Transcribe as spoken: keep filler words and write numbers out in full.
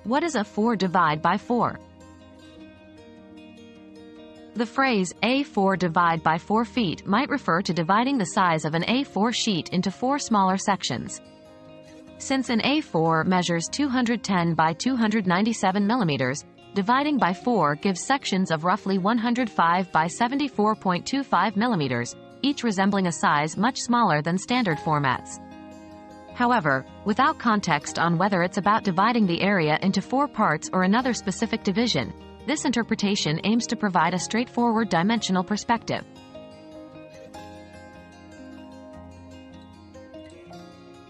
What is a four divide by four? The phrase, A four divide by four feet might refer to dividing the size of an A four sheet into four smaller sections. Since an A four measures two hundred ten by two hundred ninety-seven millimeters, dividing by four gives sections of roughly one hundred five by seventy-four point two five millimeters, each resembling a size much smaller than standard formats. However, without context on whether it's about dividing the area into four parts or another specific division, this interpretation aims to provide a straightforward dimensional perspective.